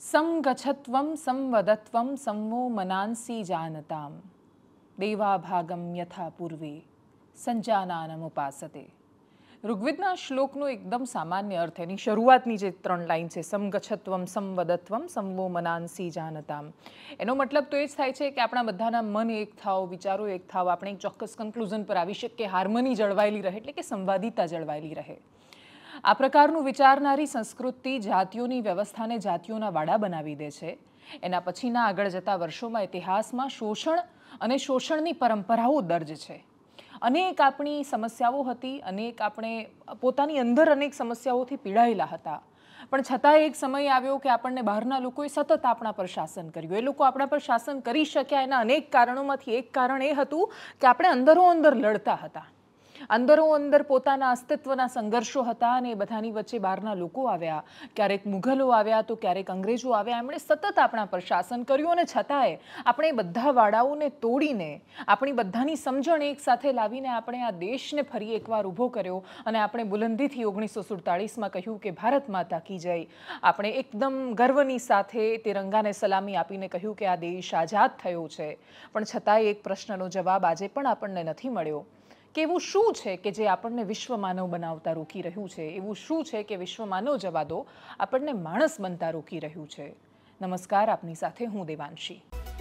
संगच्छत्वं संवदत्वं संवो मनांसि जानताम देवाभागम यथा पूर्वे संजानानमुपासते। ઋગ્વેદના શ્લોકનો એકદમ સામાન્ય અર્થ એની શરૂઆતની જે 3 લાઈન છે, સમગચ્છત્વમ સંવદત્વમ સંવો મનાંસી જાનતામ, એનો મતલબ તો એ જ થાય છે કે આપણા બધાના મન એક થાવ, વિચારો એક થાવ, આપણે એક ચોક્કસ કન્ક્લુઝન પર આવી શકીએ, હાર્મની જળવાયેલી રહે, એટલે કે સંવાદિતા જળવાયેલી રહે. આ પ્રકારનું વિચારનારી સંસ્કૃતિ જાતિઓની વ્યવસ્થાને જાતિઓના વાડા બનાવી દે છે. એના પછીના આગળ જતા વર્ષોમાં ઇતિહાસમાં શોષણ અને શોષણની પરંપરાઓ દર્જ છે. અનેક આપણી સમસ્યાઓ હતી, અનેક આપણે પોતાની અંદર અનેક સમસ્યાઓથી પીડાયેલા હતા, પણ છતાં એક સમય આવ્યો કે આપણને બહારના લોકોએ સતત આપણા પર શાસન કર્યું. એ લોકો આપણા પર શાસન કરી શક્યા એના અનેક કારણોમાંથી એક કારણ એ હતું કે આપણે અંદરો અંદર લડતા હતા, અંદરો અંદર પોતાના અસ્તિત્વના સંઘર્ષો હતા, અને એ બધાની વચ્ચે બહારના લોકો આવ્યા, ક્યારેક મુઘલો આવ્યા તો ક્યારેક અંગ્રેજો આવ્યા. એમણે સતત આપણા પર શાસન કર્યું, અને છતાંય આપણે બધા વાડાઓને તોડીને, આપણી બધાની સમજણ એક સાથે લાવીને આપણે આ દેશને ફરી એકવાર ઊભો કર્યો, અને આપણે બુલંદીથી 1947માં કહ્યું કે ભારત માતા કી જય. આપણે એકદમ ગર્વની સાથે તિરંગાને સલામી આપીને કહ્યું કે આ દેશ આઝાદ થયો છે. પણ છતાંય એક પ્રશ્નનો જવાબ આજે પણ આપણને નથી મળ્યો કે એવું શું છે કે જે આપણને વિશ્વ માનવ બનાવતા રોકી રહ્યું છે? એવું શું છે કે વિશ્વ માનવ જવા દો, આપણને માણસ બનતા રોકી રહ્યું છે? નમસ્કાર, આપની સાથે હું દેવાંશી.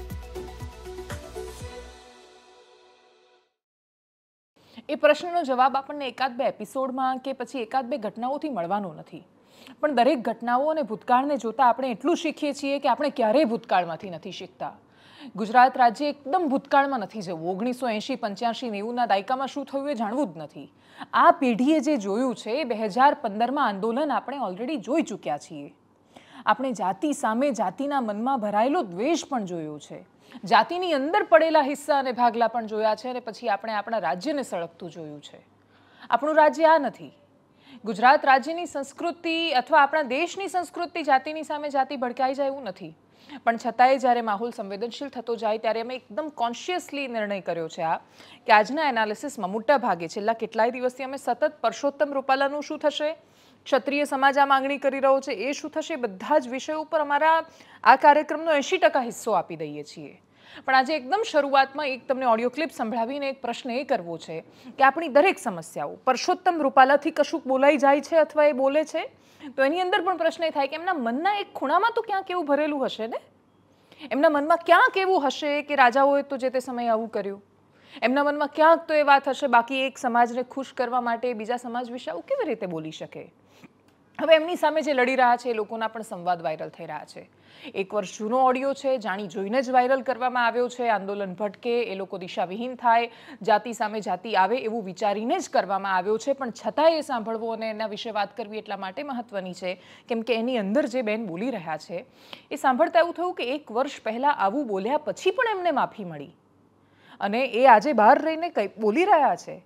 એ પ્રશ્નનો જવાબ આપણને એકાદ બે એપિસોડમાં કે પછી એકાદ બે ઘટનાઓથી મળવાનો નથી, પણ દરેક ઘટનાઓ અને ભૂતકાળને જોતા આપણે એટલું શીખીએ છીએ કે આપણે ક્યારેય ભૂતકાળમાંથી નથી શીખતા. ગુજરાત રાજ્ય એકદમ ભૂતકાળમાં નથી જવું. 1980, 85, 90ના દાયકામાં શું થયું એ જાણવું જ નથી. આ પેઢીએ જે જોયું છે એ 2015માં આંદોલન આપણે ઓલરેડી જોઈ ચૂક્યા છીએ. આપણે જાતિ સામે જાતિના મનમાં ભરાયેલો દ્વેષ પણ જોયો છે, જાતિની અંદર પડેલા હિસ્સા અને ભાગલા પણ જોયા છે, અને પછી આપણે આપણા રાજ્યને સળગતું જોયું છે. આપણું રાજ્ય આ નથી. ગુજરાત રાજ્યની સંસ્કૃતિ અથવા આપણા દેશની સંસ્કૃતિ જાતિની સામે જાતિ ભડકાઈ જાય એવું નથી, પણ છતાંય જ્યારે માહોલ સંવેદનશીલ થતો જાય ત્યારે અમે એકદમ કોન્શિયસલી નિર્ણય કર્યો છે કે આજના એનાલિસિસમાં મોટા ભાગે છેલ્લા કેટલાય દિવસથી અમે સતત પરસોત્તમ રૂપાલાનું શું થશે, ક્ષત્રિય સમાજ આ માંગણી કરી રહ્યો છે એ શું થશે, બધા જ વિષયો ઉપર અમારા આ કાર્યક્રમનો 80% હિસ્સો આપી દઈએ છીએ. પણ આજે એકદમ શરૂઆતમાં એક તમને ઓડિયો ક્લિપ સંભળાવીને એક પ્રશ્ન એ કરવો છે કે આપણી દરેક સમસ્યાઓ પરસોત્તમ રૂપાલાથી કશુંક બોલાઈ જાય છે અથવા એ બોલે છે તો એની અંદર પણ પ્રશ્ન એ થાય કે એમના મનના એક ખૂણામાં તો ક્યાંક એવું ભરેલું હશે ને. એમના મનમાં ક્યાંક એવું હશે કે રાજાઓએ તો જે તે સમયે આવું કર્યું. એમના મનમાં ક્યાંક તો એ વાત હશે, બાકી એક સમાજને ખુશ કરવા માટે બીજા સમાજ વિશે આવું કેવી રીતે બોલી શકે? હવે એમની સામે જે લડી રહ્યા છે એ લોકોના પણ સંવાદ વાયરલ થઈ રહ્યા છે. 1 વર્ષ જૂનો ઓડિયો છે, જાણી જોઈને જ વાયરલ કરવામાં આવ્યો છે. આંદોલન ભટકે, એ લોકો દિશાવિહીન થાય, જાતિ સામે જાતિ આવે એવું વિચારીને જ કરવામાં આવ્યો છે. પણ છતાં એ સાંભળવો અને એના વિશે વાત કરવી એટલા માટે મહત્વની છે કેમ કે એની અંદર જે બેન બોલી રહ્યા છે એ સાંભળતા એવું થયું કે 1 વર્ષ પહેલાં આવું બોલ્યા પછી પણ એમને માફી મળી, અને એ આજે બહાર રહીને કંઈ બોલી રહ્યા છે.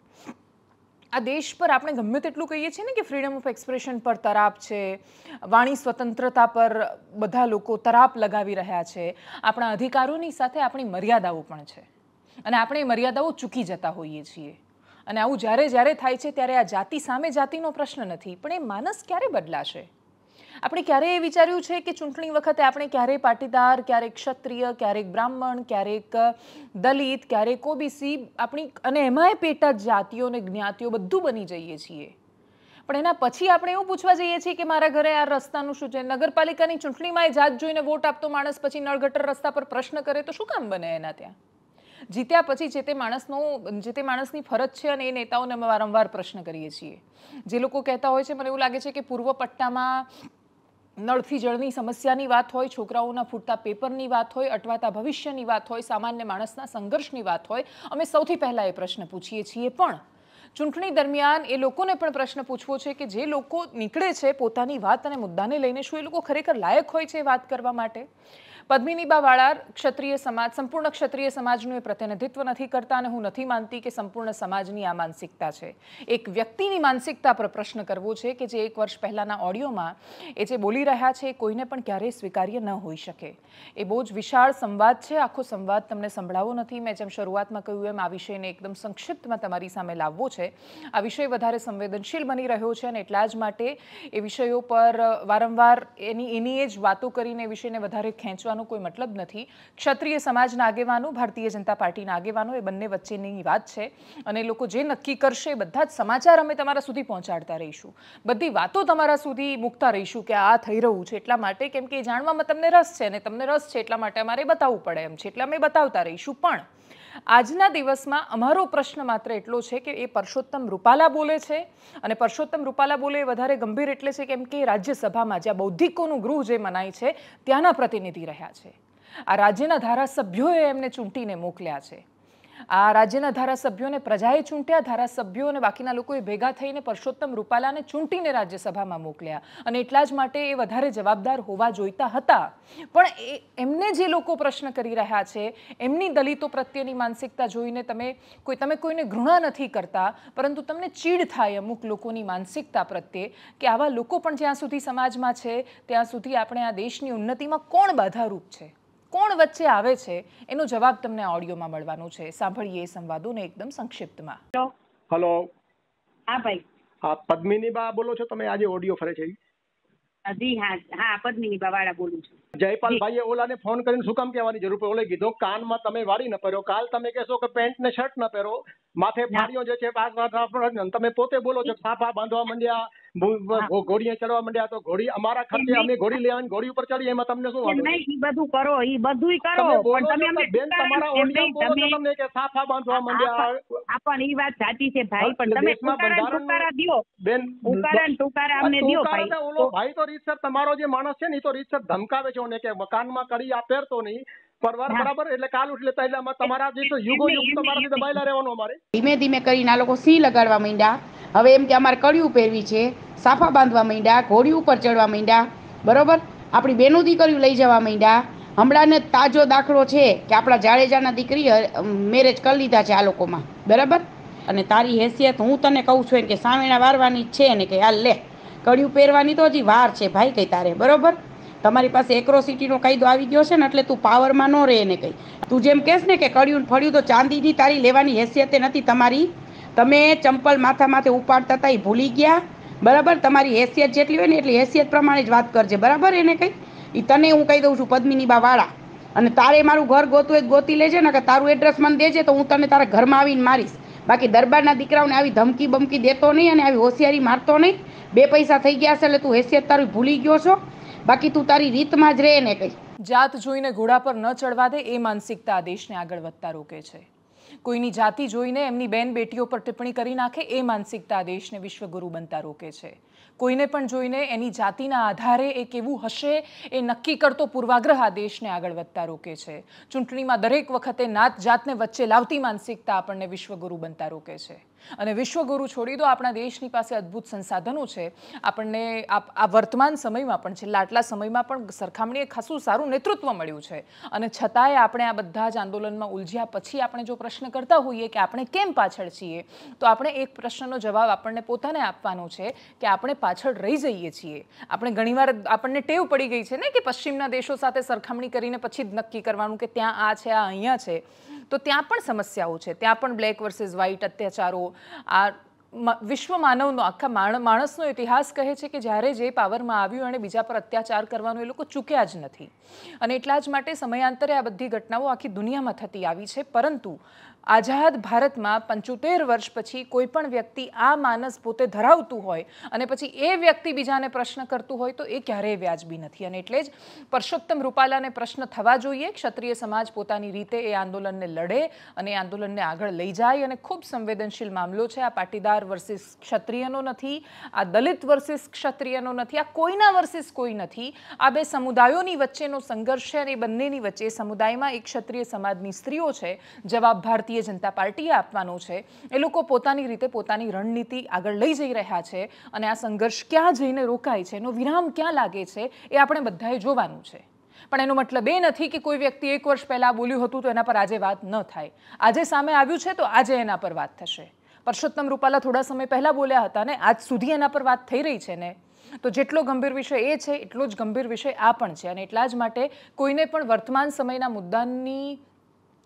આ દેશ પર આપણે ગમે તેટલું કહીએ છીએ ને કે ફ્રીડમ ઓફ એક્સપ્રેશન પર તરાપ છે, વાણી સ્વતંત્રતા પર બધા લોકો તરાપ લગાવી રહ્યા છે. આપણા અધિકારોની સાથે આપણી મર્યાદાઓ પણ છે, અને આપણે એ મર્યાદાઓ ચૂકી જતા હોઈએ છીએ. અને આવું જ્યારે થાય છે ત્યારે આ જાતિ સામે જાતિનો પ્રશ્ન નથી, પણ એ માનસ ક્યારે બદલાશે? આપણે ક્યારેય એ વિચાર્યું છે કે ચૂંટણી વખતે આપણે ક્યારેય પાટીદાર, ક્યારેક ક્ષત્રિય, ક્યારેક બ્રાહ્મણ, ક્યારેક દલિત, ક્યારેક ઓબીસી, આપણી અને એમાંય પેટા જાતિઓ અને જ્ઞાતિઓ બધું બની જઈએ છીએ. પણ એના પછી આપણે એવું પૂછવા જઈએ છીએ કે મારા ઘરે આ રસ્તાનું શું છે? નગરપાલિકાની ચૂંટણીમાં એ જાત જોઈને વોટ આપતો માણસ પછી નળગટર રસ્તા પર પ્રશ્ન કરે તો શું કામ બને એના ત્યાં? જીત્યા પછી જે તે માણસની ફરજ છે, અને એ નેતાઓને અમે વારંવાર પ્રશ્ન કરીએ છીએ. જે લોકો કહેતા હોય છે, મને એવું લાગે છે કે પૂર્વ પટ્ટામાં નળથી જળની સમસ્યાની વાત હોય, છોકરાઓના ફૂટતા પેપરની વાત હોય, અટવાતા ભવિષ્યની વાત હોય, સામાન્ય માણસના સંઘર્ષની વાત હોય, અમે સૌથી પહેલાં એ પ્રશ્ન પૂછીએ છીએ. પણ ચૂંટણી દરમિયાન એ લોકોને પણ પ્રશ્ન પૂછવો છે કે જે લોકો નીકળે છે પોતાની વાત અને મુદ્દાને લઈને, શું એ લોકો ખરેખર લાયક હોય છે વાત કરવા માટે? પદ્મિનીબા વાળાર ક્ષત્રિય સમાજ, સંપૂર્ણ ક્ષત્રિય સમાજનું એ પ્રતિનિધિત્વ નથી કરતા, અને હું નથી માનતી કે સંપૂર્ણ સમાજની આ માનસિકતા છે. એક વ્યક્તિની માનસિકતા પર પ્રશ્ન કરવો છે કે જે 1 વર્ષ પહેલાંના ઓડિયોમાં એ જે બોલી રહ્યા છે એ કોઈને પણ ક્યારેય સ્વીકાર્ય ન હોઈ શકે. એ બહુ જ વિશાળ સંવાદ છે. આખો સંવાદ તમને સંભળાવવો નથી. મેં જેમ શરૂઆતમાં કહ્યું એમ આ વિષયને એકદમ સંક્ષિપ્તમાં તમારી સામે લાવવો છે, આ વિષય વધારે સંવેદનશીલ બની રહ્યો છે અને એટલા જ માટે એ વિષયો પર વારંવાર એની જ વાતો કરીને એ વિષયને વધારે ખેંચવાનો કોઈ મતલબ નથી. ક્ષત્રિય સમાજના આગેવાનો, ભારતીય જનતા પાર્ટીના આગેવાનો, એ બંને વચ્ચેની વાત છે અને લોકો જે નક્કી કરશે બધા જ સમાચાર અમે તમારા સુધી પહોંચાડતા રહીશું, બધી વાતો તમારા સુધી મૂકતા રહીશું કે આ થઈ રહ્યું છે. એટલા માટે કેમ કે એ જાણવામાં તમને રસ છે અને તમને રસ છે એટલા માટે અમારે બતાવવું પડે એમ છે, એટલે અમે બતાવતા રહીશું. પણ આજના દિવસમાં અમારો પ્રશ્ન માત્ર એટલો છે કે એ પરસોત્તમ રૂપાલા બોલે છે અને પરસોત્તમ રૂપાલા બોલે એ વધારે ગંભીર એટલે છે કેમ કે રાજ્યસભામાં જ્યાં બૌદ્ધિકોનું ગૃહ જે મનાય છે ત્યાંના પ્રતિનિધિ રહ્યા છે. આ રાજ્યના ધારાસભ્યોએ એમને ચૂંટીને મોકલ્યા છે. આ રાજ્યના ધારાસભ્યોને પ્રજાએ ચૂંટ્યા, ધારાસભ્યો અને બાકીના લોકોએ ભેગા થઈને પરસોત્તમ રૂપાલાને ચૂંટીને રાજ્યસભામાં મોકલ્યા અને એટલા જ માટે એ વધારે જવાબદાર હોવા જોઈતા હતા. પણ એમને જે લોકો પ્રશ્ન કરી રહ્યા છે એમની દલિતો પ્રત્યેની માનસિકતા જોઈને તમે કોઈને ઘૃણા નથી કરતા, પરંતુ તમને ચીડ થાય અમુક લોકોની માનસિકતા પ્રત્યે કે આવા લોકો પણ જ્યાં સુધી સમાજમાં છે ત્યાં સુધી આપણે આ દેશની ઉન્નતિમાં કોણ બાધારૂપ છે, કોણ વચ્ચે આવે છે, એનો જવાબ તમને ઓડિયોમાં મળવાનો છે. સાંભળીએ સંવાદોને એકદમ સંક્ષિપ્તમાં. હેલો. હા ભાઈ. હા, પદ્મિની બા બોલો છો તમે? આજે ઓડિયો ફરે છે. જી હા, પદ્મિની બા વાળા બોલું છું. જયપાલભાઈએ ઓલાને ફોન કરીને શું કામ કહેવાની જરૂર પડે? ઓલે કીધું કાનમાં તમે વાળી ન પહેરો, કાલ તમે કહેશો કે પેન્ટ ને શર્ટ ન પહેરો, માથે ફાડીઓ જે છે તમે પોતે બોલો છો સાફા બાંધવા માંડ્યા, ઘોડીએ ચડવા માંડ્યા. તો ઘોડી અમારા ખર્ચે અમે ઘોડી લેવાની, ઘોડી ઉપર ચડી, એમાં તમને શું વાંધો? ઈ બધું કરો, ઈ બધુંય કરો, પણ તમે બેન તમારા ઓડિયો બોલો છો તમને કે સાફા બાંધવા માંડ્યા. પણ ઈ વાત સાચી છે ભાઈ, પણ તમે ટુકારા દ્યો બેન, ટુકારા અમને દ્યો ભાઈ. ઓલો ભાઈ તો રીતસર તમારો જે માણસ છે ને એ તો રીતસર ધમકાવે છે કે મકાનમાં કરી આ પહેરતો નહીં, પરવાર બરાબર, એટલે કાલ ઉઠી લેતા, એટલે તમારા જે યુગો યુગ તમારાથી દબાયેલા રહેવાનું. અમારે ધીમે ધીમે કરીને આ લોકો સિંહ લગાડવા માંડ્યા. હવે એમ કે અમારે કળિયું પહેરવી છે, સાફા બાંધવા માંડ્યા, ઘોડી ઉપર ચડવા માંડ્યા, બરોબર, આપણી બેનું દીકરીઓ લઈ જવા માંડ્યા. હમણાં ને તાજો દાખલો છે કે આપણા જાડેજાના દીકરી મેરેજ કરી લીધા છે આ લોકોમાં, બરાબર. અને તારી હેસિયત હું તને કહું છું કે સામેણા વારવાની જ છે ને કે હાલ લે, કળિયું પહેરવાની તો હજી વાર છે ભાઈ કઈ તારે, બરોબર. તમારી પાસે એક્રોસિટીનો કાયદો આવી ગયો છે ને એટલે તું પાવરમાં ન રહે એને કંઈ. તું જેમ કહેશ ને કે કળિયું ફળ્યું તો ચાંદીની તારી લેવાની હેસિયતે નથી તમારી. તમે ચંપલ માથા માથે ઉપાડતા હતા એ ભૂલી ગયા, બરાબર. તમારી હેસિયત જેટલી હોય ને એટલી હેસિયત પ્રમાણે જ વાત કરજે, બરાબર. એને કંઈ એ તને હું કહી દઉં છું પદ્મિની બા વાળા. અને તારે મારું ઘર ગોતું એ ગોતી લેજે ને, કે તારું એડ્રેસ મને દેજે તો હું તને તારા ઘરમાં આવીને મારીશ. બાકી દરબારના દીકરાઓને આવી ધમકી બમકી દેતો નહીં અને આવી હોશિયારી મારતો નહીં. 2 પૈસા થઈ ગયા છે એટલે તું હેસિયત તારી ભૂલી ગયો છો. બાકી તું તારી રીતમાં જ રહે ને કંઈ. જાત જોઈને ઘોડા પર ન ચડવા દે એ માનસિકતા આ દેશને આગળ વધતા રોકે છે. કોઈની જાતિ જોઈને એમની બેન બેટીઓ પર ટિપ્પણી કરી નાખે એ માનસિકતા આ દેશને વિશ્વગુરુ બનતા રોકે છે. કોઈને પણ જોઈને એની જાતિના આધારે એ કેવું હશે એ નક્કી કરતો પૂર્વાગ્રહ આ દેશને આગળ વધતા રોકે છે. ચૂંટણીમાં દરેક વખતે નાત જાતને વચ્ચે લાવતી માનસિકતા આપણને વિશ્વગુરુ બનતા રોકે છે. અને વિશ્વગુરુ છોડી દો, આપણા દેશની પાસે અદ્ભુત સંસાધનો છે. આપણને આ વર્તમાન સમયમાં પણ છેલ્લા આટલા સમયમાં પણ સરખામણીએ ખાસું સારું નેતૃત્વ મળ્યું છે. અને છતાંય આપણે આ બધા જ આંદોલનમાં ઉલઝ્યા પછી આપણે જો પ્રશ્ન કરતા હોઈએ કે આપણે કેમ પાછળ છીએ, તો આપણે એક પ્રશ્નનો જવાબ આપણને પોતાને આપવાનો છે કે આપણે પાછળ રહી જઈએ છીએ. આપણે ઘણીવાર આપણને ટેવ પડી ગઈ છે ને કે પશ્ચિમના દેશો સાથે સરખામણી કરીને પછી જ નક્કી કરવાનું કે ત્યાં આ છે, આ અહીંયા છે. તો ત્યાં પણ સમસ્યાઓ છે, ત્યાં પણ બ્લેક વર્સિસ વ્હાઇટ અત્યાચારો. આ વિશ્વ માનવનો આખા માણસનો ઇતિહાસ કહે છે કે જ્યારે જે પાવરમાં આવ્યું અને બીજા પર અત્યાચાર કરવાનો એ લોકો ચૂક્યા જ નથી. અને એટલા જ માટે સમયાંતરે આ બધી ઘટનાઓ આખી દુનિયામાં થતી આવી છે. પરંતુ આઝાદ ભારતમાં 75 વર્ષ પછી કોઈ પણ વ્યક્તિ આ માનસ પોતે ધરાવતું હોય અને પછી એ વ્યક્તિ બીજાને પ્રશ્ન કરતું હોય તો એ ક્યારેય વ્યાજબી નથી. અને એટલે જ પરસોત્તમ રૂપાલાને પ્રશ્ન થવા જોઈએ. ક્ષત્રિય સમાજ પોતાની રીતે એ આંદોલનને લડે અને એ આંદોલનને આગળ લઈ જાય. અને ખૂબ સંવેદનશીલ મામલો છે. આ પાટીદાર વર્સિસ ક્ષત્રિયનો નથી, આ દલિત વર્સિસ ક્ષત્રિયનો નથી, આ કોઈના વર્સિસ કોઈ નથી. આ બે સમુદાયોની વચ્ચેનો સંઘર્ષ છે અને એ બંનેની વચ્ચે સમુદાયમાં એક ક્ષત્રિય સમાજની સ્ત્રીઓ છે. જવાબ ભારતીય જનતા પાર્ટીએ આપવાનો છે. એ લોકો પોતાની રીતે પોતાની રણનીતિ આગળ લઈ જઈ રહ્યા છે અને આ સંઘર્ષ ક્યાં જઈને રોકાય છે, એનો વિરામ ક્યાં લાગે છે, એ આપણે બધાએ જોવાનું છે. પણ એનો મતલબ એ નથી કે કોઈ વ્યક્તિ 1 વર્ષ પહેલા બોલ્યું હતું તો એના પર આજે વાત ન થાય. આજે સામે આવ્યું છે તો આજે એના પર વાત થશે. પરસોત્તમ રૂપાલા થોડા સમય પહેલા બોલ્યા હતા ને, આજ સુધી એના પર વાત થઈ રહી છે ને. તો જેટલો ગંભીર વિષય એ છે એટલો જ ગંભીર વિષય આ પણ છે. અને એટલા જ માટે કોઈને પણ વર્તમાન સમયના મુદ્દાની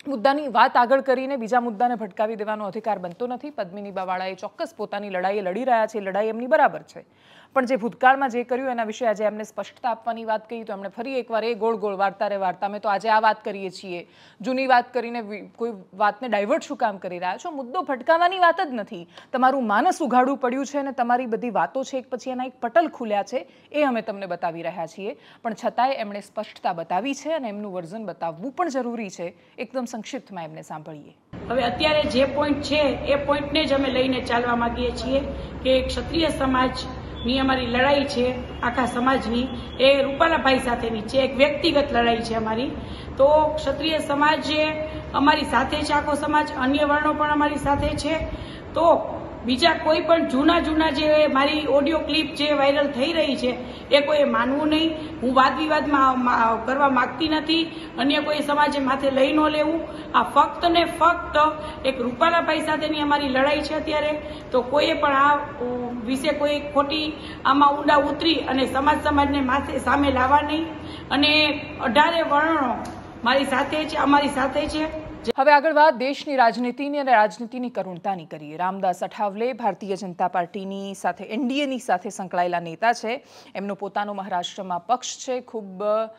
મુદ્દાની વાત આગળ કરીને બીજા મુદ્દાને ભટકાવી દેવાનો અધિકાર બનતો નથી. પદ્મિની બાવાળાએ ચોક્કસ પોતાની લડાઈ લડી રહ્યા છે, લડાઈ એમની બરાબર છે, પણ જે ભૂતકાળમાં જે કર્યું એના વિશે આજે એમને સ્પષ્ટતા આપવાની વાત કહી તો એમણે ફરી એકવાર એ ગોળ ગોળ વાર્તા રે વાર્તા મેં તો આજે આ વાત કરીએ છીએ, જૂની વાત કરીને કોઈ વાતને ડાયવર્ટ શું કામ કરી રહ્યા છો? મુદ્દો ભટકાવવાની વાત જ નથી. તમારું માનસ ઉઘાડું પડ્યું છે અને તમારી બધી વાતો છે એક પછી એના એક પટલ ખુલ્યા છે, એ અમે તમને બતાવી રહ્યા છીએ. પણ છતાંય એમણે સ્પષ્ટતા બતાવી છે અને એમનું વર્ઝન બતાવવું પણ જરૂરી છે. એકદમ સંક્ષિપ્તમાં એમને સાંભળીએ. હવે અત્યારે જે પોઈન્ટ છે એ પોઈન્ટને જ અમે લઈને ચાલવા માંગીએ છીએ કે ક્ષત્રિય સમાજની અમારી લડાઈ છે, આખા સમાજની, એ રૂપાલાભાઈ સાથેની છે, એક વ્યક્તિગત લડાઈ છે અમારી. તો ક્ષત્રિય સમાજ અમારી સાથે છે, આખો સમાજ, અન્ય વર્ણો પણ અમારી સાથે છે. તો બીજા કોઈ પણ જૂના જે મારી ઓડિયો ક્લિપ જે વાયરલ થઈ રહી છે એ કોઈએ માનવું નહીં. હું વાદ વિવાદમાં કરવા માંગતી નથી, અન્ય કોઈ સમાજે માથે લઈ ન લેવું. આ ફક્ત ને ફક્ત એક રૂપાલાભાઈ સાથેની અમારી લડાઈ છે અત્યારે. તો કોઈએ પણ આ વિશે કોઈ ખોટી આમાં ઊંડા ઉતરી અને સમાજને માથે સામે લાવવા નહીં. અને 18 વર્ણો મારી સાથે છે, અમારી સાથે છે. હવે આગળ વાત દેશની રાજનીતિની અને રાજનીતિની કરુણતાની કરીએ. રામદાસ અઠાવલે ભારતીય જનતા પાર્ટીની સાથે એનડીએની સાથે સંકળાયેલા નેતા છે. એમનો પોતાનો મહારાષ્ટ્રમાં પક્ષ છે. ખૂબ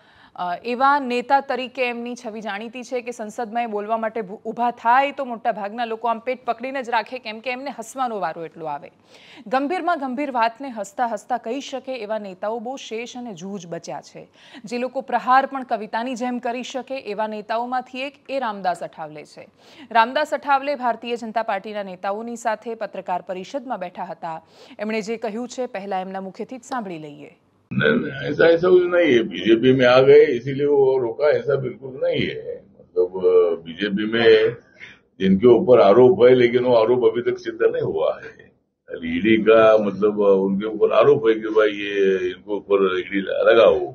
એવા નેતા તરીકે એમની છબી જાણીતી છે કે સંસદમાં એ બોલવા માટે ઊભા થાય તો મોટા ભાગના લોકો આમ પેટ પકડીને જ રાખે, કેમ કે એમને હસવાનો વારો એટલો આવે. ગંભીરમાં ગંભીર વાતને હસતા હસતા કહી શકે એવા નેતાઓ બહુ શેષ અને જૂજ બચ્યા છે. જે લોકો પ્રહાર પણ કવિતાની જેમ કરી શકે એવા નેતાઓમાંથી એક એ રામદાસ અઠાવલે છે. રામદાસ અઠાવલે ભારતીય જનતા પાર્ટીના નેતાઓની સાથે પત્રકાર પરિષદમાં બેઠા હતા. એમણે જે કહ્યું છે પહેલા એમના મુખેથી જ સાંભળી લઈએ. ऐसा कुछ नहीं है. बीजेपी में आ गए इसीलिए वो रोका, ऐसा बिल्कुल नहीं है. मतलब बीजेपी में जिनके ऊपर आरोप है लेकिन वो आरोप अभी तक सिद्ध नहीं हुआ है. ईडी का मतलब उनके ऊपर आरोप है कि भाई ये इनको ऊपर ईडी लगा हो,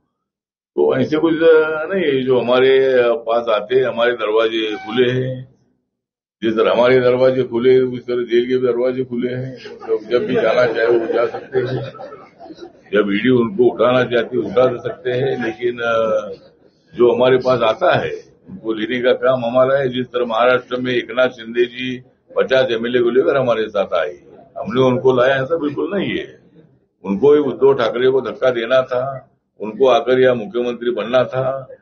तो ऐसे कुछ नहीं है. जो हमारे पास आते हैं, हमारे दरवाजे खुले हैं. जिस तरह हमारे दरवाजे खुले हैं उस तरह जेल के भी दरवाजे खुले हैं. मतलब जब भी जाना चाहे वो जा सकते हैं. जब ईडी उनको उठाना चाहती है उठा सकते हैं, लेकिन जो हमारे पास आता है उनको लेने का काम हमारा है. जिस तरह महाराष्ट्र में एकनाथ शिंदे जी 50 एमएलए को लेकर हमारे साथ आए, हमने उनको लाया, ऐसा बिल्कुल नहीं है. उनको ही उद्धव ठाकरे को धक्का देना था, उनको आकर यहाँ मुख्यमंत्री बनना था,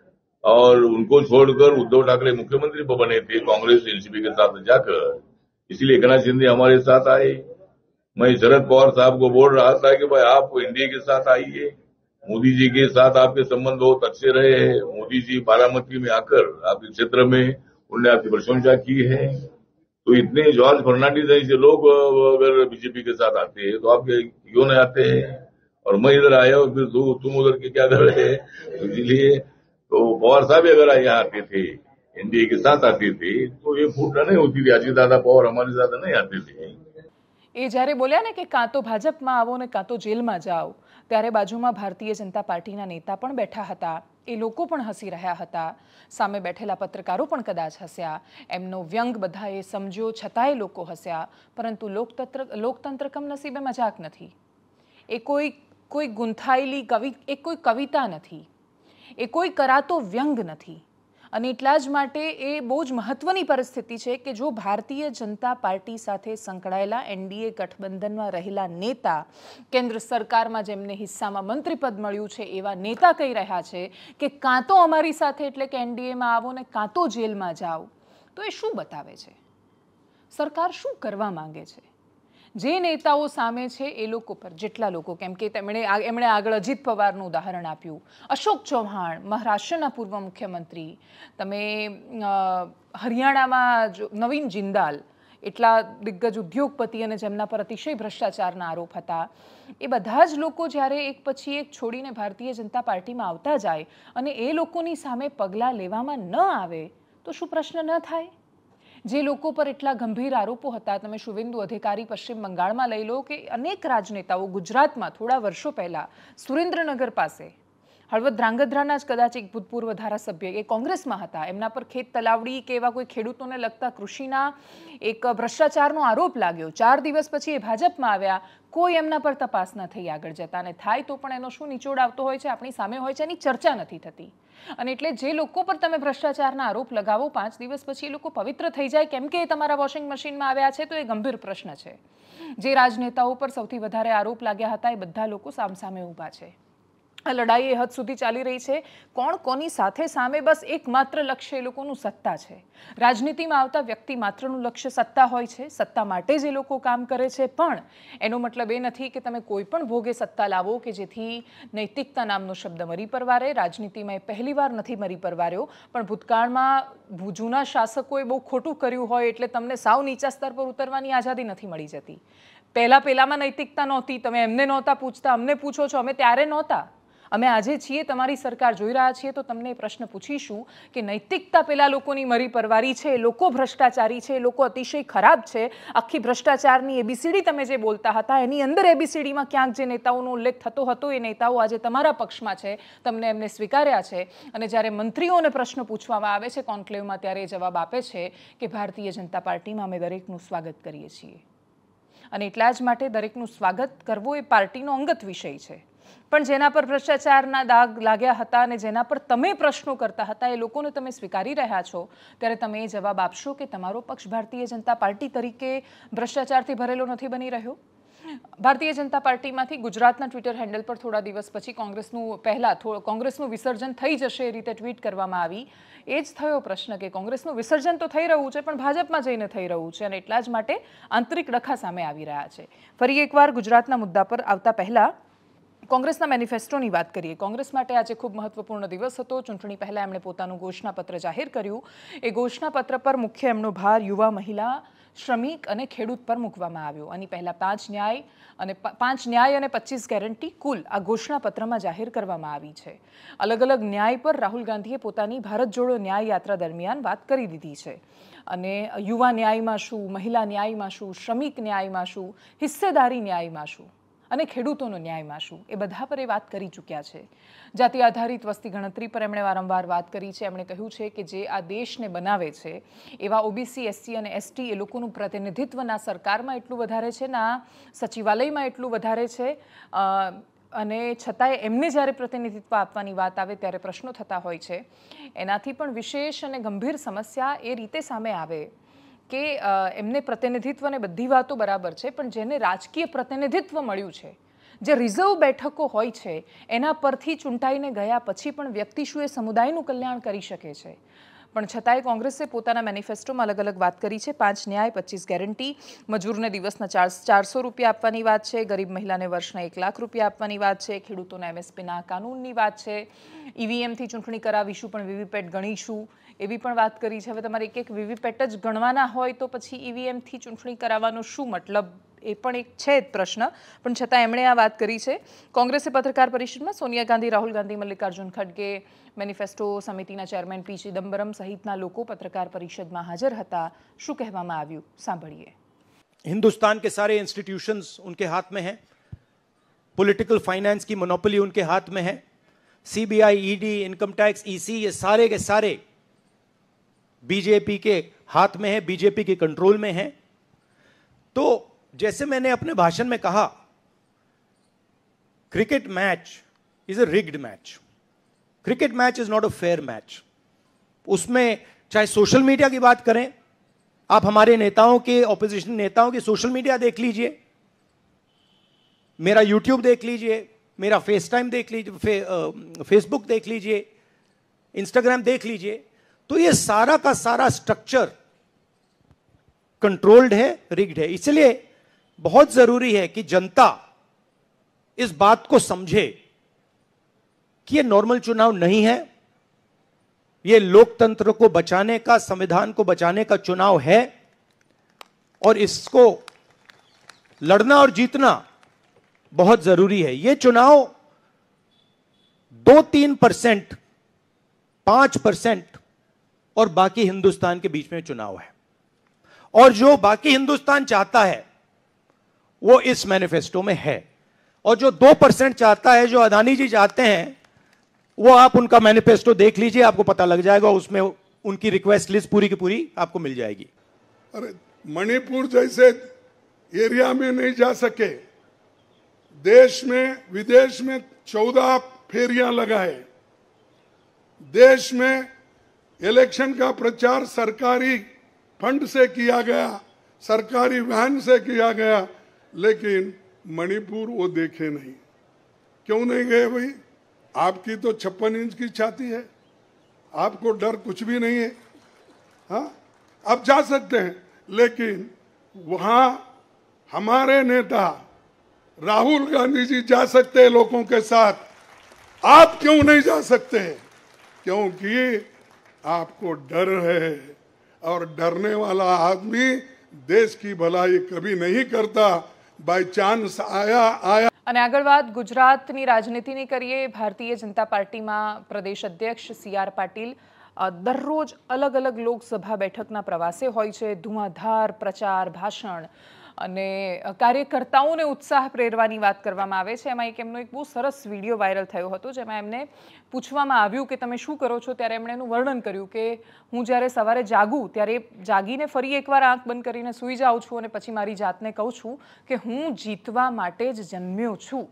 और उनको छोड़कर उद्धव ठाकरे मुख्यमंत्री बने थे कांग्रेस एनसीपी के साथ जाकर. इसलिए एकनाथ शिंदे हमारे साथ आए. मैं शरद पवार साहब को बोल रहा था कि भाई आप एनडीए के साथ आइए. मोदी जी के साथ आपके संबंध बहुत अच्छे रहे हैं. मोदी जी बारामती में आकर आपके क्षेत्र में उन्होंने आपकी प्रशंसा की है. तो इतने जॉर्ज फर्नांडिस जैसे लोग अगर बीजेपी के साथ आते हैं तो आप क्यों नहीं आते हैं? और मैं इधर आया और फिर तुम उधर के क्या कर रहे हैं? इसलिए तो पवार साहब अगर यहाँ आते थे, एनडीए के साथ आते थे, तो ये फूट नहीं होती थी. अजीत दादा पवार हमारे साथ नहीं आते थे. એ જ્યારે બોલ્યા ને કે કાં તો ભાજપમાં આવો ને કાં તો જેલમાં જાઓ, ત્યારે બાજુમાં ભારતીય જનતા પાર્ટીના નેતા પણ બેઠા હતા. એ લોકો પણ હસી રહ્યા હતા. સામે બેઠેલા પત્રકારો પણ કદાચ હસ્યા. એમનો વ્યંગ બધાએ સમજ્યો, છતાંય લોકો હસ્યા. પરંતુ લોકતંત્ર કમનસીબે મજાક નથી. એ કોઈ ગૂંથાયેલી કોઈ કવિતા નથી. એ કોઈ કરાતો વ્યંગ નથી. અને એટલા જ માટે એ બહુ જ મહત્વની પરિસ્થિતિ છે કે જો ભારતીય જનતા પાર્ટી સાથે સંકળાયેલા એનડીએ ગઠબંધનમાં રહેલા નેતા, કેન્દ્ર સરકારમાં જેમને હિસ્સામાં મંત્રીપદ મળ્યું છે એવા નેતા કહી રહ્યા છે કે કાં તો અમારી સાથે એટલે કે એનડીએમાં આવો ને કાં તો જેલમાં જાઓ, તો એ શું બતાવે છે? સરકાર શું કરવા માંગે છે? જે નેતાઓ સામે છે એ લોકો પર, જેટલા લોકો, કેમ કે એમણે આગળ અજીત પવારનું ઉદાહરણ આપ્યું, અશોક ચૌહાણ મહારાષ્ટ્રના પૂર્વ મુખ્યમંત્રી, તમે હરિયાણામાં નવીન જિંદાલ, એટલા દિગ્ગજ ઉદ્યોગપતિ અને જેમના પર અતિશય ભ્રષ્ટાચારના આરોપ હતા, એ બધા જ લોકો જ્યારે એક પછી એક છોડીને ભારતીય જનતા પાર્ટીમાં આવતા જાય અને એ લોકોની સામે પગલાં લેવામાં ન આવે તો શું પ્રશ્ન ન થાય? જે લોકો પર એટલા ગંભીર આરોપો હતા, તમે શુવેન્દુ અધિકારી પશ્ચિમ બંગાળમાં લઈ લો કે અનેક રાજનેતાઓ ગુજરાતમાં થોડા વર્ષો પહેલા સુરેન્દ્રનગર પાસે હળવદ ધ્રાંગધ્રાના જ કદાચ એક ભૂતપૂર્વ ધારાસભ્ય એ કોંગ્રેસમાં હતા, એમના પર ખેત તલાવડી કે એવા કોઈ ખેડૂતોને લગતા કૃષિના એક ભ્રષ્ટાચારનો આરોપ લાગ્યો. 4 દિવસ પછી એ ભાજપમાં આવ્યા, કોઈ એમના પર તપાસ ન થઈ આગળ જતા, અને થાય તો પણ એનો શું નિચોડ આવતો હોય છે, આપણી સામે હોય છે, એની ચર્ચા નથી થતી. અને એટલે જે લોકો પર તમે ભ્રષ્ટાચારના આરોપ લગાવો, 5 દિવસ પછી એ લોકો પવિત્ર થઈ જાય કેમ કે એ તમારા વોશિંગ મશીનમાં આવ્યા છે, તો એ ગંભીર પ્રશ્ન છે. જે રાજનેતાઓ પર સૌથી વધારે આરોપ લાગ્યા હતા એ બધા લોકો સામસામે ઊભા છે. આ લડાઈ એ હદ સુધી ચાલી રહી છે. કોણ કોની સાથે સામે, બસ એકમાત્ર લક્ષ્ય એ લોકોનું સત્તા છે. રાજનીતિમાં આવતા વ્યક્તિ માત્રનું લક્ષ્ય સત્તા હોય છે. સત્તા માટે જ એ લોકો કામ કરે છે, પણ એનો મતલબ એ નથી કે તમે કોઈ પણ ભોગે સત્તા લાવો કે જેથી નૈતિકતા નામનો શબ્દ મરી પરવારે. રાજનીતિમાં એ પહેલીવાર નથી મરી પરવાર્યો, પણ ભૂતકાળમાં જૂના શાસકોએ બહુ ખોટું કર્યું હોય એટલે તમને સાવ નીચા સ્તર પર ઉતરવાની આઝાદી નથી મળી જતી. પહેલામાં નૈતિકતા નહોતી, તમે એમને નહોતા પૂછતા, અમને પૂછો છો, અમે ત્યારે નહોતા. અમે આજે છીએ, તમારી સરકાર જોઈ રહ્યા છીએ, તો તમને એ પ્રશ્ન પૂછીશું કે નૈતિકતા પેલા લોકોની મરી પરવારી છે, લોકો ભ્રષ્ટાચારી છે, લોકો અતિશય ખરાબ છે. આખી ભ્રષ્ટાચારની એબીસીડી તમે જે બોલતા હતા એની અંદર એબીસીડીમાં ક્યાંક જે નેતાઓનો ઉલ્લેખ થતો હતો એ નેતાઓ આજે તમારા પક્ષમાં છે, તમને એમને સ્વીકાર્યા છે. અને જ્યારે મંત્રીઓને પ્રશ્ન પૂછવામાં આવે છે કોન્ક્લેવમાં, ત્યારે એ જવાબ આપે છે કે ભારતીય જનતા પાર્ટીમાં અમે દરેકનું સ્વાગત કરીએ છીએ. અને એટલા જ માટે દરેકનું સ્વાગત કરવું એ પાર્ટીનો અંગત વિષય છે. પણ જેના પર ભ્રષ્ટાચારના દાગ લાગ્યા હતા અને જેના પર તમે પ્રશ્નો કરતા હતા એ લોકોને તમે સ્વીકારી રહ્યા છો, ત્યારે તમે એ જવાબ આપશો કે તમારો પક્ષ ભારતીય જનતા પાર્ટી તરીકે ભ્રષ્ટાચારથી ભરેલો નથી બની રહ્યો. ભારતીય જનતા પાર્ટીમાંથી ગુજરાતના ટ્વિટર હેન્ડલ પર થોડા દિવસ પછી કોંગ્રેસનું વિસર્જન થઈ જશે એ રીતે ટ્વીટ કરવામાં આવી. એ જ થયો પ્રશ્ન કે કોંગ્રેસનું વિસર્જન તો થઈ રહ્યું છે પણ ભાજપમાં જઈને થઈ રહ્યું છે, અને એટલા જ માટે આંતરિક ડખા સામે આવી રહ્યા છે. ફરી એકવાર ગુજરાતના મુદ્દા પર આવતા પહેલા કોંગ્રેસના મેનિફેસ્ટોની વાત કરીએ. કોંગ્રેસ માટે આજે ખૂબ મહત્વપૂર્ણ દિવસ હતો. ચૂંટણી પહેલા એમણે પોતાનું ઘોષણાપત્ર જાહેર કર્યું. એ ઘોષણાપત્ર પર મુખ્ય એમનો ભાર યુવા, મહિલા, શ્રમિક અને ખેડૂત પર મૂકવામાં આવ્યો. આની પહેલા 5 ન્યાય અને 25 ગેરંટી કુલ આ ઘોષણાપત્રમાં જાહેર કરવામાં આવી છે. અલગ અલગ ન્યાય પર રાહુલ ગાંધીએ પોતાની ભારત જોડો ન્યાય યાત્રા દરમિયાન વાત કરી દીધી છે. અને યુવા ન્યાયમાં શું, મહિલા ન્યાયમાં શું, શ્રમિક ન્યાયમાં શું, હિસ્સેદારી ન્યાયમાં શું અને ખેડૂતોનો ન્યાયમાં શું, એ બધા પર એ વાત કરી ચૂક્યા છે. જાતિ આધારિત વસ્તી ગણતરી પર એમણે વારંવાર વાત કરી છે. એમણે કહ્યું છે કે જે આ દેશને બનાવે છે એવા ઓબીસી, એસસી અને એસટી એ લોકોનું પ્રતિનિધિત્વ ના સરકારમાં એટલું વધારે છે, ના સચિવાલયમાં એટલું વધારે છે, અને છતાંય એમને જ્યારે પ્રતિનિધિત્વ આપવાની વાત આવે ત્યારે પ્રશ્નો થતા હોય છે. એનાથી પણ વિશેષ અને ગંભીર સમસ્યા એ રીતે સામે આવે કે એમને પ્રતિનિધિત્વને બધી વાતો બરાબર છે, પણ જેને રાજકીય પ્રતિનિધિત્વ મળ્યું છે, જે રિઝર્વ બેઠકો હોય છે, એના પરથી ચૂંટાઈને ગયા પછી પણ વ્યક્તિ શું એ સમુદાયનું કલ્યાણ કરી શકે છે. પણ છતાંય કોંગ્રેસે પોતાના મેનિફેસ્ટોમાં અલગ અલગ વાત કરી છે. 5 ન્યાય, 25 ગેરંટી, મજૂરને દિવસના 400 રૂપિયા આપવાની વાત છે, ગરીબ મહિલાને વર્ષના 1 લાખ રૂપિયા આપવાની વાત છે, ખેડૂતોના એમએસપીના કાનૂનની વાત છે, ઈવીએમથી ચૂંટણી કરાવીશું પણ વીવીપેટ ગણીશું એવી પણ વાત કરી છે. હવે તમારે એક વીવીપેટ જ ગણવાના હોય તો પછી ઈવીએમથી ચૂંટણી કરાવવાનો શું મતલબ, એ પણ એક છે જ પ્રશ્ન. પણ છતાં એમણે આ વાત કરી છે. કોંગ્રેસે પત્રકાર પરિષદમાં સોનિયા ગાંધી, રાહુલ ગાંધી, મલ્લિકાર્જુન ખડગે, મેનિફેસ્ટો સમિતિના ચેરમેન પી ચિદમ્બરમ સહિતના લોકો પત્રકાર પરિષદમાં હાજર હતા. શું કહેવામાં આવ્યું સાંભળીએ. हिंदुस्तान के सारे इंस्टीट्यूशंस उनके हाथ में हैं, पॉलिटिकल फाइनेंस की मोनोपोली उनके हाथ में है, CBI, ED, income tax, EC, ये सारे के सारे बीजेपी के हाथ में है, बीजेपी के कंट्रोल में है. तो जैसे मैंने अपने भाषण में कहा, cricket match is a rigged match. Cricket match is not a fair match. उसमें चाहे सोशल मीडिया की बात करें, आप हमारे नेताओं के, ऑपोजिशन नेताओं के सोशल मीडिया देख लीजिए, मेरा यूट्यूब देख लीजिए, मेरा फेस टाइम देख लीजिए, फेसबुक देख लीजिए, इंस्टाग्राम देख लीजिए, तो ये सारा का सारा स्ट्रक्चर कंट्रोल्ड है, रिग्ड है. इसलिए बहुत जरूरी है कि जनता इस बात को समझे कि ये नॉर्मल चुनाव नहीं है, ये लोकतंत्र को बचाने का, संविधान को बचाने का चुनाव है, और इसको लड़ना और जीतना बहुत जरूरी है. ये चुनाव 2-3%, 5% और बाकी हिंदुस्तान के बीच में चुनाव है. और जो बाकी हिंदुस्तान चाहता है वो इस मैनिफेस्टो में है, और जो 2% चाहता है, जो अदानी जी चाहते हैं वो आप उनका मैनिफेस्टो देख लीजिए, आपको पता लग जाएगा, उसमें उनकी रिक्वेस्ट लिस्ट पूरी की पूरी आपको मिल जाएगी। अरे मणिपुर जैसे एरिया में नहीं जा सके, देश में विदेश में 14 फेरियां लगाए, देश में इलेक्शन का प्रचार सरकारी फंड से किया गया, सरकारी वैन से किया गया, लेकिन मणिपुर वो देखे नहीं। क्यों नहीं गए भाई? आपकी तो 56 इंच की छाती है, आपको डर कुछ भी नहीं है। हाँ, आप जा सकते हैं, लेकिन वहां हमारे नेता राहुल गांधी जी जा सकते हैं लोगों के साथ, आप क्यों नहीं जा सकते? क्योंकि आपको डर है, और डरने वाला आदमी देश की भलाई कभी नहीं करता। बाय चांस आया। અને આગળ વાત ગુજરાતની રાજનીતિની કરીએ। ભારતીય જનતા પાર્ટીમાં પ્રદેશ અધ્યક્ષ CR પાટીલ દરરોજ અલગ અલગ લોકસભા બેઠકના પ્રવાસે હોય છે। ધુઆધાર પ્રચાર, ભાષણ અને કાર્યકર્તાઓને ઉત્સાહ પ્રેરવાની વાત કરવામાં આવે છે। એમાં એમનો એક બહુ સરસ વિડીયો વાયરલ થયો હતો, જેમાં એમને પૂછવામાં આવ્યું કે તમે શું કરો છો, ત્યારે એમણે એનું વર્ણન કર્યું કે હું જ્યારે સવારે જાગું ત્યારે જાગીને ફરી એકવાર આંખ બંધ કરીને સૂઈ જાઉં છું અને પછી મારી જાતને કહું છું કે હું જીતવા માટે જ જન્મ્યો છું।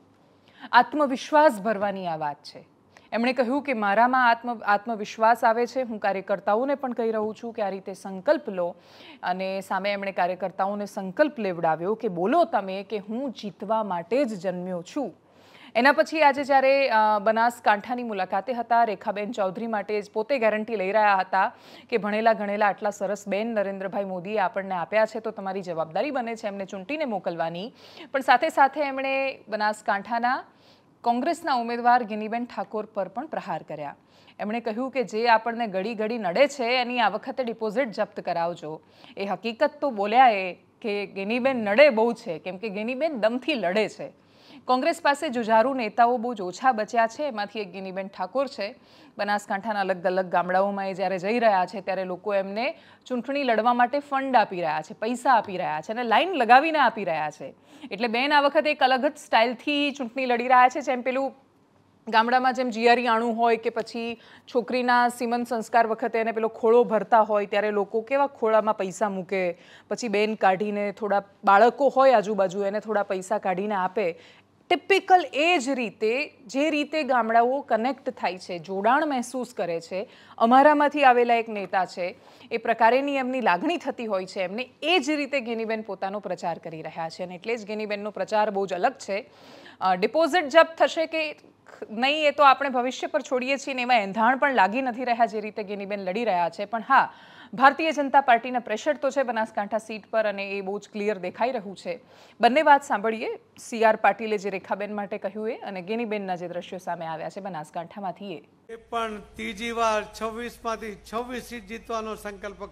આત્મવિશ્વાસ ભરવાની આ વાત છે। એમણે કહ્યું કે મારામાં આત્મવિશ્વાસ આવે છે। હું કાર્યકર્તાઓને પણ કહી રહ્યું છું કે આ રીતે સંકલ્પ લો, અને સામે એમણે કાર્યકર્તાઓને સંકલ્પ લેવડાવ્યો કે બોલો તમે કે હું જીતવા માટે જ જન્મ્યો છું। એના પછી આજે જ્યારે બનાસકાંઠાની મુલાકાતે હતા, રેખાબેન ચૌધરી માટે જ પોતે ગેરંટી લઈ રહ્યા હતા કે ભણેલા ગણેલા આટલા સરસ બેન નરેન્દ્રભાઈ મોદીએ આપણને આપ્યા છે, તો તમારી જવાબદારી બને છે એમને ચૂંટીને મોકલવાની। પણ સાથે સાથે એમણે બનાસકાંઠાના કોંગ્રેસના ઉમેદવાર ગિનીબેન ઠાકોર પર પણ પ્રહાર કર્યા। એમણે કહ્યું કે જે આપણને ઘડી ઘડી નડે છે એની આ વખતે ડિપોઝિટ જપ્ત કરાવજો। એ હકીકત તો બોલ્યા એ કે ગિનીબેન નડે બહુ છે, કેમ કે ગિનીબેન દમથી લડે છે। કોંગ્રેસ પાસે જુજારુ નેતાઓ બહુ જ ઓછા બચ્યા છે, એમાંથી એક ગિનીબેન ઠાકોર છે। બનાસકાંઠાના અલગ અલગ ગામડાઓમાં એ જ્યારે જઈ રહ્યા છે ત્યારે લોકો એમને ચૂંટણી લડવા માટે ફંડ આપી રહ્યા છે, પૈસા આપી રહ્યા છે અને લાઈન લગાવીને આપી રહ્યા છે। એટલે બેન આ વખતે એક અલગ જ સ્ટાઇલથી ચૂંટણી લડી રહ્યા છે। જેમ પેલું ગામડામાં જેમ જીયારી આણું હોય કે પછી છોકરીના સીમંત સંસ્કાર વખતે એને પેલો ખોળો ભરતા હોય ત્યારે લોકો કેવા ખોળામાં પૈસા મૂકે, પછી બેન કાઢીને થોડા બાળકો હોય આજુબાજુ એને થોડા પૈસા કાઢીને આપે। ટિપિકલ એ જ રીતે જે રીતે ગામડાઓ કનેક્ટ થાય છે, જોડાણ મહેસૂસ કરે છે, અમારામાંથી આવેલા એક નેતા છે એ પ્રકારેની એમની લાગણી થતી હોય છે એમને, એ જ રીતે ગિનીબેન પોતાનો પ્રચાર કરી રહ્યા છે। અને એટલે જ ગિનીબેનનો પ્રચાર બહુ જ અલગ છે। ડિપોઝિટ જપ્ત થશે કે નહીં એ તો આપણે ભવિષ્ય પર છોડીએ છીએ ને એમાં એંધાણ પણ લાગી નથી રહ્યા જે રીતે ગિનીબેન લડી રહ્યા છે। પણ હા, ભારતીય જનતા પાર્ટીના પ્રેશર તો છે બનાસકાંઠા સીટ પર, અને એ બહુ જ ક્લિયર દેખાઈ રહ્યું છે। બંને વાત સાંભળીએ। CR પાટીલે જે રેખાબેન માટે કહ્યું એ, અને ગિનીબેનના જે દ્રશ્યો સામે આવ્યા છે બનાસકાંઠામાંથી એ પણ ત્રીજી વાર 26માંથી 26 સીટ જીતવાનો સંકલ્પ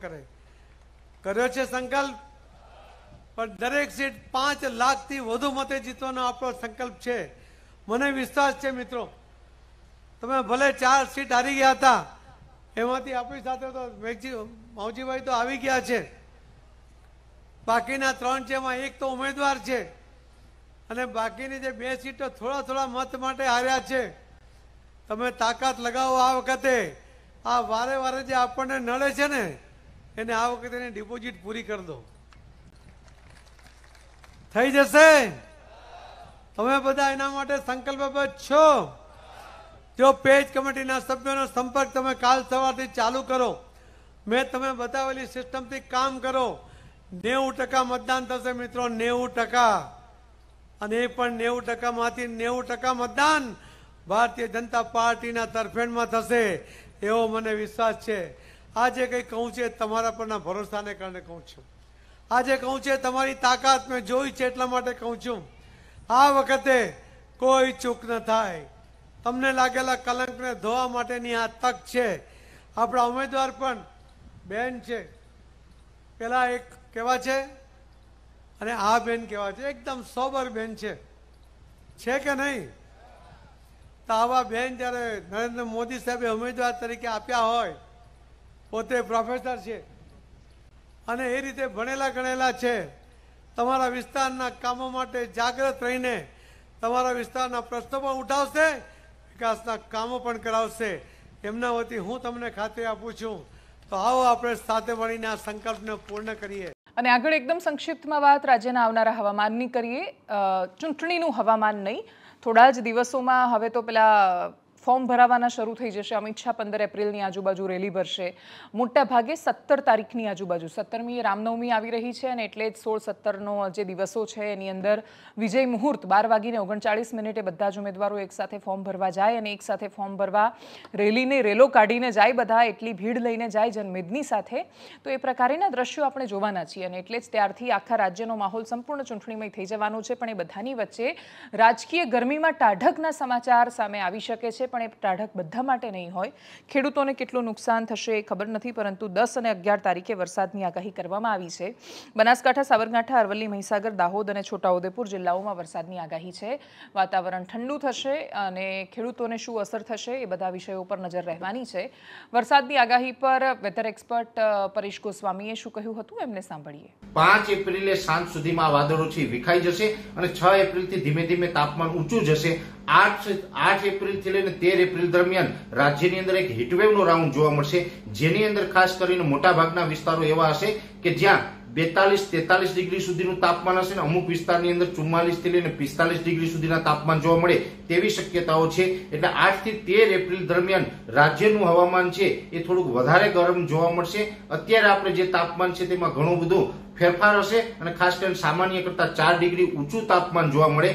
કર્યો છે સંકલ્પ, પણ દરેક સીટ 5 લાખથી વધુ મતે જીતવાનો આપણો સંકલ્પ છે। મને વિશ્વાસ છે મિત્રો, તમે ભલે 4 સીટ હારી ગયા હતા, એમાંથી આપણી સાથે તો માવજીભાઈ તો આવી ગયા છે, બાકીના 3 છે, એમાં એક તો ઉમેદવાર છે, અને બાકીની જે 2 સીટો થોડા થોડા મત માટે હાર્યા છે। તમે તાકાત લગાવો આ વખતે, આ વારે વારે જે આપણને નડે છે ને એને આ વખતે એની ડિપોઝિટ પૂરી કરી દો, થઈ જશે। તમે બધા એના માટે સંકલ્પબદ્ધ છો। જો પેજ કમિટીના સભ્યોનો સંપર્ક તમે કાલ સવારથી ચાલુ કરો, મેં તમે બતાવેલી સિસ્ટમથી કામ કરો, 90% મતદાન થશે મિત્રો, 90%, અને એ પણ 90%માંથી 90% મતદાન ભારતીય જનતા પાર્ટીના તરફેણમાં થશે એવો મને વિશ્વાસ છે। આજે કંઈ કહું છે તમારા પરના ભરોસાને કારણે કહું છું, આજે કહું છે તમારી તાકાત મેં જોઈ છે એટલા માટે કહું છું। આ વખતે કોઈ ચૂક ન થાય, તમને લાગેલા કલંકને ધોવા માટેની આ તક છે। આપણા ઉમેદવાર પણ બેન છે, પેલા એક કેવા છે અને આ બેન કેવા છે, એકદમ સોબર બેન છે કે નહીં? તો આવા બેન જ્યારે નરેન્દ્ર મોદી સાહેબે ઉમેદવાર તરીકે આપ્યા હોય, પોતે પ્રોફેસર છે અને એ રીતે ભણેલા ગણેલા છે, તમારા વિસ્તારના કામો માટે જાગૃત રહીને તમારા વિસ્તારના પ્રશ્નો પણ ઉઠાવશે, વિકાસના કામો પણ કરાવશે. એમના વતી હું તમને ખાતરી આપું છું. તો આવો આપણે સાથે મળીને આ સંકલ્પને પૂર્ણ કરીએ. અને આગળ એકદમ સંક્ષિપ્તમાં વાત રાજ્યના આવનારા હવામાનની કરીએ. ચૂંટણીનું હવામાન નહીં, થોડા જ દિવસોમાં હવે તો પેલા ફોર્મ ભરાવાના શરૂ થઈ જશે. અમિત શાહ 15 એપ્રિલની આજુબાજુ રેલી ભરશે. મોટા ભાગે 17 તારીખની આજુબાજુ, 17મી રામનવમી આવી રહી છે અને એટલે જ 16-17નો જે દિવસો છે એની અંદર વિજય મુહૂર્ત 12:39 બધા જ ઉમેદવારો એકસાથે ફોર્મ ભરવા જાય અને એકસાથે ફોર્મ ભરવા રેલો કાઢીને જાય, બધા એટલી ભીડ લઈને જાય જનમેદની સાથે. તો એ પ્રકારના દ્રશ્યો આપણે જોવાના છીએ અને એટલે જ ત્યારથી આખા રાજ્યનો માહોલ સંપૂર્ણ ચૂંટણીમય થઈ જવાનો છે. પણ એ બધાની વચ્ચે રાજકીય ગરમીમાં ટાઢકના સમાચાર સામે આવી શકે છે. પણ એ ટાઢક બધા માટે નહીં હોય. ખેડૂતોને કેટલું નુકસાન થશે એ ખબર નથી, પરંતુ 10 અને 11 તારીખે વરસાદની આગાહી કરવામાં આવી છે. બનાસકાંઠા, સાબરકાંઠા, અરવલ્લી, મહીસાગર, દાહોદ અને છોટાઉદેપુર જિલ્લાઓમાં વરસાદની આગાહી છે. વાતાવરણ ઠંડુ થશે અને ખેડૂતોને શું અસર થશે એ બધા વિષયો પર નજર રહેવાની છે. વરસાદની આગાહી પર વેધર એક્સપર્ટ પરેશ ગોસ્વામીએ શું કહ્યું હતું એમને સાંભળીએ. 5 એપ્રિલે સાંજ સુધીમાં વાદળોથી વિખાઈ જશે અને 6 એપ્રિલથી ધીમે ધીમે તાપમાન ઊંચું જશે. 8 એપ્રિલથી લઈને 13 એપ્રિલ દરમિયાન રાજ્યની અંદર એક હીટવેવનો રાઉન્ડ જોવા મળશે, જેની અંદર ખાસ કરીને મોટાભાગના વિસ્તારો એવા હશે કે જ્યાં 42-43 ડિગ્રી સુધીનું તાપમાન હશે અને અમુક વિસ્તારની અંદર 44 થી લઈને 45 ડિગ્રી સુધીના તાપમાન જોવા મળે તેવી શક્યતાઓ છે. એટલે 8 થી 13 એપ્રિલ દરમિયાન રાજ્યનું હવામાન છે એ થોડુંક વધારે ગરમ જોવા મળશે. અત્યારે આપણે જે તાપમાન છે તેમાં ઘણું બધું ફેરફાર હશે અને ખાસ કરીને સામાન્ય કરતા 4 ડિગ્રી ઊંચું તાપમાન જોવા મળે.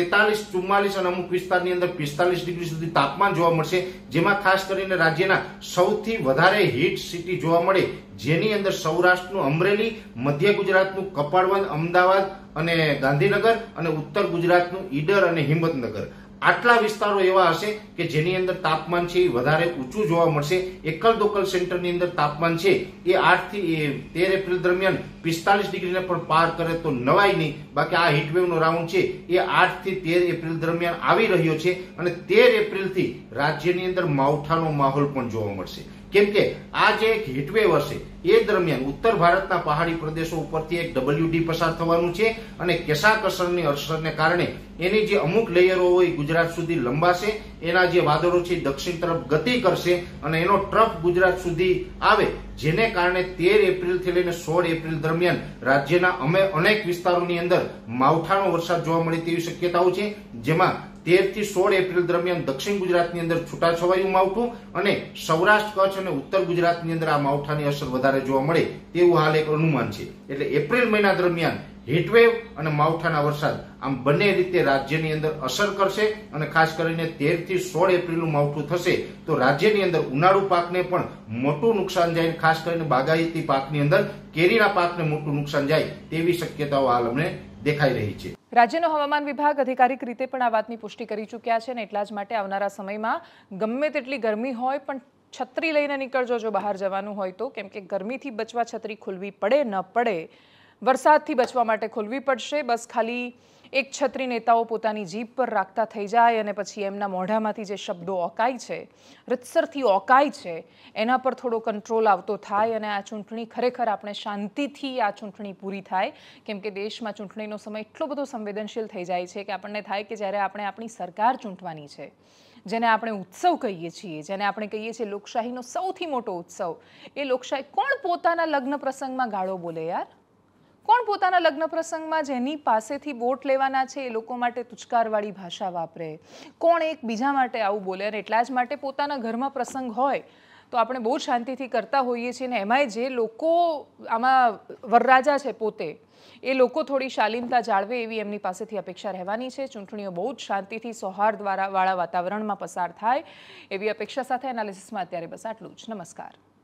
43, 44 અને અમુક વિસ્તારની અંદર 45 ડિગ્રી સુધી તાપમાન જોવા મળશે, જેમાં ખાસ કરીને રાજ્યના સૌથી વધારે હીટ સિટી જોવા મળે, જેની અંદર સૌરાષ્ટ્રનું અમરેલી, મધ્ય ગુજરાતનું કપાડવંજ, અમદાવાદ અને ગાંધીનગર અને ઉત્તર ગુજરાતનું ઈડર અને હિંમતનગર. આટલા વિસ્તારો એવા હશે કે જેની અંદર તાપમાન છે એ વધારે ઊંચું જોવા મળશે. એકલ દોકલ સેન્ટરની અંદર તાપમાન છે એ 8 થી 13 એપ્રિલ દરમિયાન 45 ડિગ્રીને પણ પાર કરે તો નવાઈ નહીં. બાકી આ હીટવેવનો રાઉન્ડ છે એ 8 થી 13 એપ્રિલ દરમિયાન આવી રહ્યો છે અને 13 એપ્રિલથી રાજ્યની અંદર માવઠાનો માહોલ પણ જોવા મળશે. કેમ કે આ જે એક હીટવેવ હશે એ દરમિયાન ઉત્તર ભારતના પહાડી પ્રદેશો ઉપરથી એક WD પસાર થવાનું છે અને કેસાકસરની અસરને કારણે એની જે અમુક લેયરો હોય ગુજરાત સુધી લંબાશે. એના જે વાદળો છે દક્ષિણ તરફ ગતિ કરશે અને એનો ટ્રફ ગુજરાત સુધી આવે, જેને કારણે 13 એપ્રિલથી લઈને 16 એપ્રિલ દરમિયાન રાજ્યના અનેક વિસ્તારોની અંદર માવઠાનો વરસાદ જોવા મળે તેવી શક્યતાઓ છે. જેમાં 13 થી 16 એપ્રિલ દરમિયાન દક્ષિણ ગુજરાતની અંદર છૂટાછવાયું માવઠું અને સૌરાષ્ટ્ર, કચ્છ અને ઉત્તર ગુજરાતની અંદર આ માવઠાની અસર વધારે જોવા મળે તેવું હાલ એક અનુમાન છે. એટલે એપ્રિલ મહિના દરમિયાન હીટવેવ અને માવઠાના વરસાદ આમ બંને રીતે રાજ્યની અંદર અસર કરશે અને ખાસ કરીને 13 થી 16 એપ્રિલનું માવઠું થશે તો રાજ્યની અંદર ઉનાળુ પાકને પણ મોટું નુકસાન જાય. ખાસ કરીને બાગાયતી પાકની અંદર કેરીના પાકને મોટું નુકસાન જાય તેવી શક્યતાઓ હાલ અમને દેખાઈ રહી છે. રાજ્યનો હવામાન વિભાગ અધિકારિક રીતે પણ આ વાતની પુષ્ટિ કરી ચૂક્યા છે અને એટલા જ માટે આવનારા સમયમાં ગમે તેટલી ગરમી હોય પણ છત્રી લઈને નીકળજો જો બહાર જવાનું હોય તો. કેમ કે ગરમીથી બચવા છત્રી ખોલવી પડે ન પડે, વરસાદથી બચવા માટે ખોલવી પડશે. બસ ખાલી એક છત્રી નેતાઓ પોતાની જીભ પર રાખતા થઈ જાય અને પછી એમના મોઢામાંથી જે શબ્દો ઓકાય છે, રીતસરથી ઓકાય છે, એના પર થોડો કંટ્રોલ આવતો થાય અને આ ચૂંટણી ખરેખર આપણે શાંતિથી આ ચૂંટણી પૂરી થાય. કેમ કે દેશમાં ચૂંટણીનો સમય એટલો બધો સંવેદનશીલ થઈ જાય છે કે આપણને થાય કે જ્યારે આપણે આપણી સરકાર ચૂંટવાની છે, જેને આપણે ઉત્સવ કહીએ છીએ, જેને આપણે કહીએ છીએ લોકશાહીનો સૌથી મોટો ઉત્સવ, એ લોકશાહી કોણ પોતાના લગ્ન પ્રસંગમાં ગાળો બોલે યાર? કોણ પોતાના લગ્ન પ્રસંગમાં જેની પાસેથી વોટ લેવાના છે એ લોકો માટે તુચકારવાળી ભાષા વાપરે? કોણ એક બીજા માટે આવું બોલે? અને એટલા જ માટે પોતાના ઘરમાં પ્રસંગ હોય તો આપણે બહુ શાંતિથી કરતા હોઈએ છીએ ને એમાંય જે લોકો આમાં વરરાજા છે પોતે, એ લોકો થોડી શાલીનતા જાળવે એવી એમની પાસેથી અપેક્ષા રહેવાની છે. ચૂંટણીઓ બહુ જ શાંતિથી સૌહાર્દવાળા વાતાવરણમાં પસાર થાય એવી અપેક્ષા સાથે એનાલિસિસમાં અત્યારે બસ આટલું જ. નમસ્કાર.